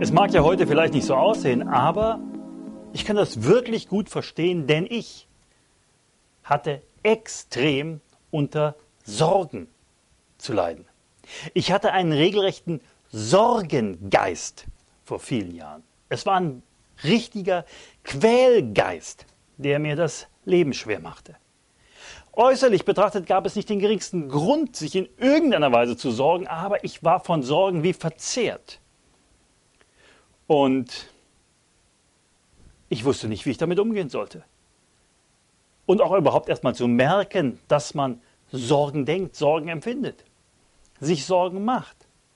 Es mag ja heute vielleicht nicht so aussehen, aber ich kann das wirklich gut verstehen, denn ich hatte extrem unter Sorgen zu leiden. Ich hatte einen regelrechten Sorgengeist vor vielen Jahren. Es war ein richtiger Quälgeist, der mir das Leben schwer machte. Äußerlich betrachtet gab es nicht den geringsten Grund, sich in irgendeiner Weise zu sorgen, aber ich war von Sorgen wie verzehrt. Und ich wusste nicht, wie ich damit umgehen sollte. Und auch überhaupt erstmal zu merken, dass man Sorgen denkt, Sorgen empfindet, sich Sorgen macht.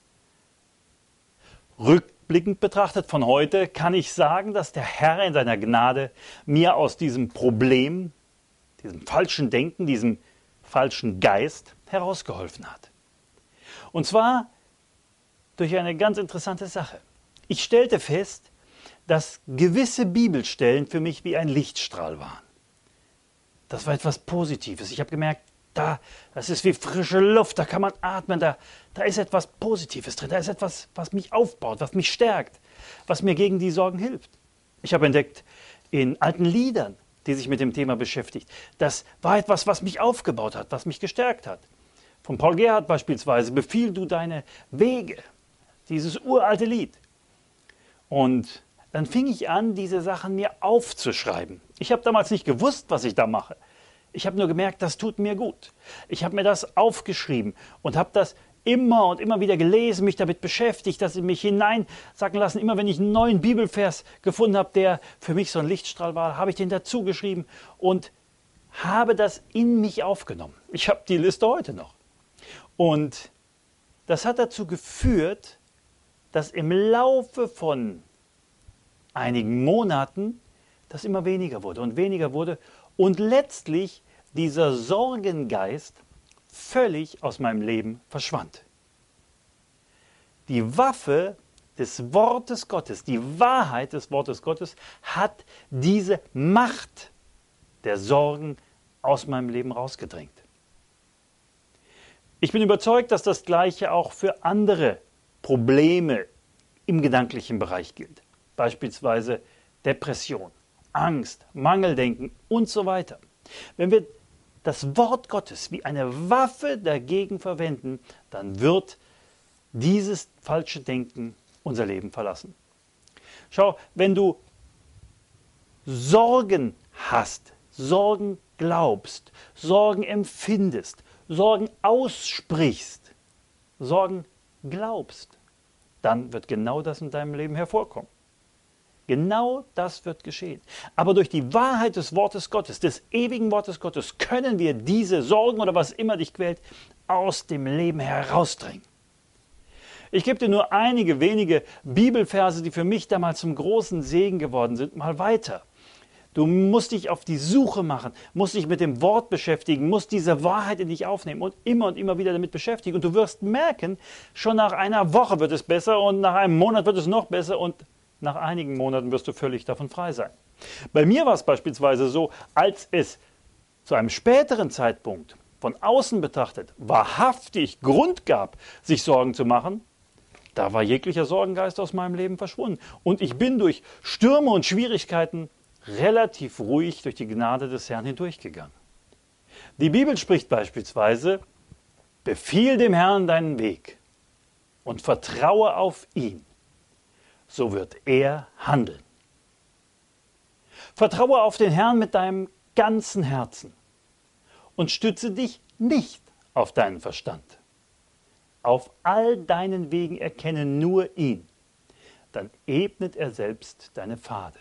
Rückblickend betrachtet von heute kann ich sagen, dass der Herr in seiner Gnade mir aus diesem Problem, diesem falschen Denken, diesem falschen Geist herausgeholfen hat. Und zwar durch eine ganz interessante Sache. Ich stellte fest, dass gewisse Bibelstellen für mich wie ein Lichtstrahl waren. Das war etwas Positives. Ich habe gemerkt, das ist wie frische Luft, da kann man atmen, da ist etwas Positives drin, da ist etwas, was mich aufbaut, was mich stärkt, was mir gegen die Sorgen hilft. Ich habe entdeckt in alten Liedern, die sich mit dem Thema beschäftigt, das war etwas, was mich aufgebaut hat, was mich gestärkt hat. Von Paul Gerhardt beispielsweise, Befiehl du deine Wege, dieses uralte Lied. Und dann fing ich an, diese Sachen mir aufzuschreiben. Ich habe damals nicht gewusst, was ich da mache. Ich habe nur gemerkt, das tut mir gut. Ich habe mir das aufgeschrieben und habe das immer und immer wieder gelesen, mich damit beschäftigt, dass ich mich hineinsacken lassen. Immer wenn ich einen neuen Bibelvers gefunden habe, der für mich so ein Lichtstrahl war, habe ich den dazu geschrieben und habe das in mich aufgenommen. Ich habe die Liste heute noch. Und das hat dazu geführt, dass im Laufe von einigen Monaten das immer weniger wurde und letztlich dieser Sorgengeist völlig aus meinem Leben verschwand. Die Waffe des Wortes Gottes, die Wahrheit des Wortes Gottes hat diese Macht der Sorgen aus meinem Leben rausgedrängt. Ich bin überzeugt, dass das Gleiche auch für andere Probleme im gedanklichen Bereich gilt. Beispielsweise Depression, Angst, Mangeldenken und so weiter. Wenn wir das Wort Gottes wie eine Waffe dagegen verwenden, dann wird dieses falsche Denken unser Leben verlassen. Schau, wenn du Sorgen hast, Sorgen glaubst, Sorgen empfindest, Sorgen aussprichst, Sorgen glaubst, dann wird genau das in deinem Leben hervorkommen. Genau das wird geschehen. Aber durch die Wahrheit des Wortes Gottes, des ewigen Wortes Gottes, können wir diese Sorgen oder was immer dich quält, aus dem Leben herausdrängen. Ich gebe dir nur einige wenige Bibelverse, die für mich damals zum großen Segen geworden sind, mal weiter. Du musst dich auf die Suche machen, musst dich mit dem Wort beschäftigen, musst diese Wahrheit in dich aufnehmen und immer wieder damit beschäftigen. Und du wirst merken, schon nach einer Woche wird es besser und nach einem Monat wird es noch besser und nach einigen Monaten wirst du völlig davon frei sein. Bei mir war es beispielsweise so, als es zu einem späteren Zeitpunkt von außen betrachtet wahrhaftig Grund gab, sich Sorgen zu machen, da war jeglicher Sorgengeist aus meinem Leben verschwunden. Und ich bin durch Stürme und Schwierigkeiten relativ ruhig durch die Gnade des Herrn hindurchgegangen. Die Bibel spricht beispielsweise, befiehl dem Herrn deinen Weg und vertraue auf ihn. So wird er handeln. Vertraue auf den Herrn mit deinem ganzen Herzen und stütze dich nicht auf deinen Verstand. Auf all deinen Wegen erkenne nur ihn, dann ebnet er selbst deine Pfade.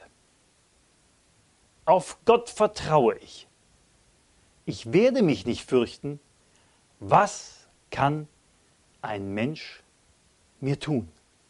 Auf Gott vertraue ich. Ich werde mich nicht fürchten. Was kann ein Mensch mir tun?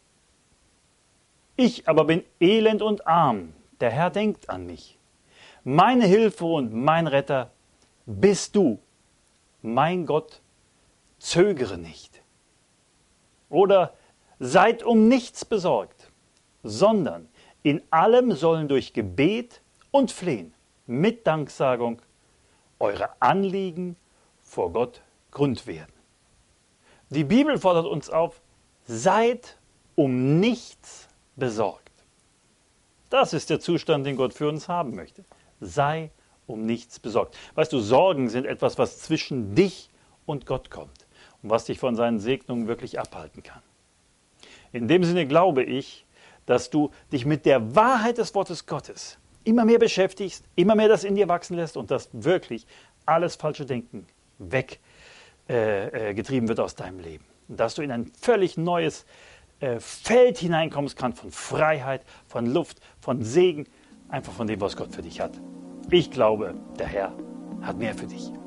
Ich aber bin elend und arm, der Herr denkt an mich. Meine Hilfe und mein Retter bist du, mein Gott, zögere nicht. Oder seid um nichts besorgt, sondern in allem sollen durch Gebet und Flehen mit Danksagung eure Anliegen vor Gott Grund werden. Die Bibel fordert uns auf, seid um nichts besorgt. Das ist der Zustand, den Gott für uns haben möchte. Sei um nichts besorgt. Weißt du, Sorgen sind etwas, was zwischen dich und Gott kommt und was dich von seinen Segnungen wirklich abhalten kann. In dem Sinne glaube ich, dass du dich mit der Wahrheit des Wortes Gottes immer mehr beschäftigst, immer mehr das in dir wachsen lässt und dass wirklich alles falsche Denken weggetrieben wird aus deinem Leben. Und dass du in ein völlig neues Feld hineinkommst kannst von Freiheit, von Luft, von Segen, einfach von dem, was Gott für dich hat. Ich glaube, der Herr hat mehr für dich.